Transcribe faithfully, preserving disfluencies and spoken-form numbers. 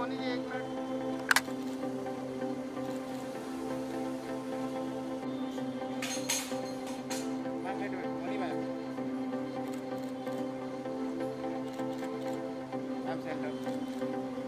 मोनी जी एक मिनट। Ma'am wait wait Moni ma'am. Ma'am centre.